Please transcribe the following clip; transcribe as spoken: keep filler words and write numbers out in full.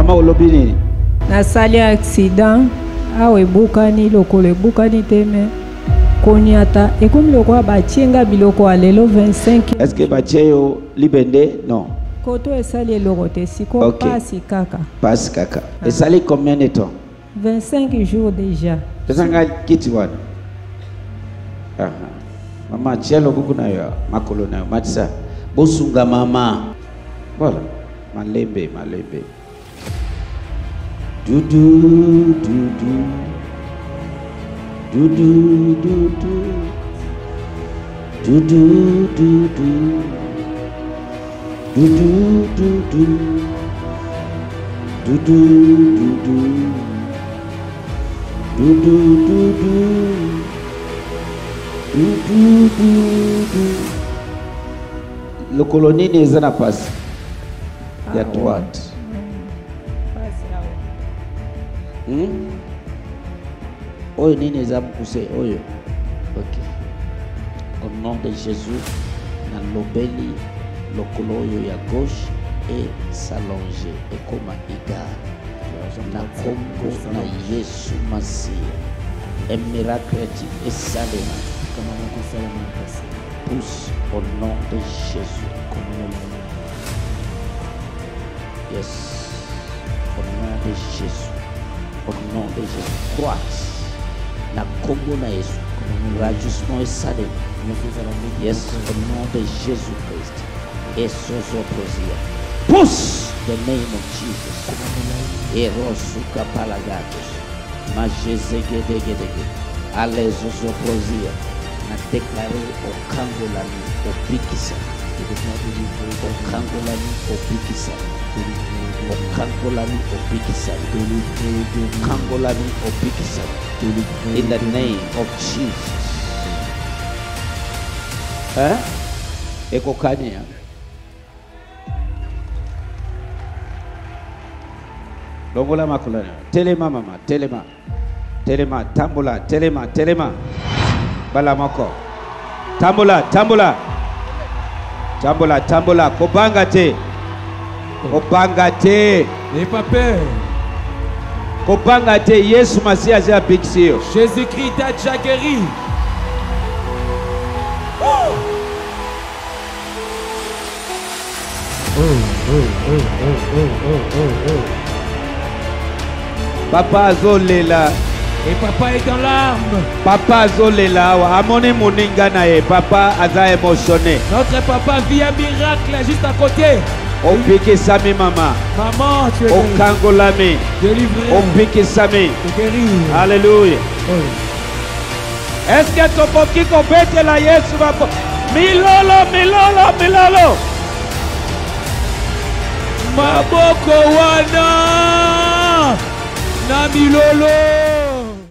Maman olobini. Na sali accident awe bukani lokolo bukani teme koniata et comme le roi batienga biloko alelo vingt-cinq. Est-ce que batieyo libende? Non. Koto esali lorote siko okay. Pasi kaka. Pasi kaka. Ah. Esali combien de temps? vingt-cinq jours déjà. Pesanga kiti wana. Aha. Mama tielo kuku na yo makolo na yo matisa. Bosunga mama. Voilà. Malembe malembe. Dudu dudu. Dudu dudu. Dudu dudu. Dudu dudu. Dudu dudu. Dudu dudu. Dudu dudu. Le colonie n'est pas passé. Il y a droite. Hmm? Oyo nini za mkuse oyo. Ok. Au nom de Jésus, na lobeli lokolo oyo ya gauche et s'allonger et comme iga na kombo na Yesu Masia. Un miracle est salé. Pousse au nom de Jésus. Yes. Au nom de Jésus. Au nom de Jésus. Croise. La combo na Yesu. Rajustement est salé. Yes. Au nom de Jésus-Christ. Et sozo prosia. Pousse. The name of Jesus. Erosuka palagatos. Majezegedegedege. Alezozo prosia. Na déclaré au Kangolani au Bikisa. Au Kangolani au Bikisa. Au Kangolani au Bikisa. Kangolani au Bikisa. In the name of Jesus. Hein? Eko kanya. Longola makulana. Telema mama, telema. Telema, tambula, telema, telema. Balamako. Tambula, tambula. Tambula, tambula. Kobanga te. Kobanga te. N'aie pas peur. Kobanga te. Yesu Masia zia pixio. Jésus-Christ t'a déjà guéri. Oh. Oh, oh, oh, oh, oh, oh, oh. Papa Zolela. Et papa est dans l'arme. Papa Zolela. Amone moninga na e. Papa aza émotionné. Notre papa vit un miracle juste à côté. On pique Sami maman. Maman, tu es au Kangolami. Délivré. On pique Sami. Guéri. Alléluia. Oh. Est-ce que tu peux qui compète la Yesu va Milolo, Milolo, Milolo. Maboko wana. Na Milolo.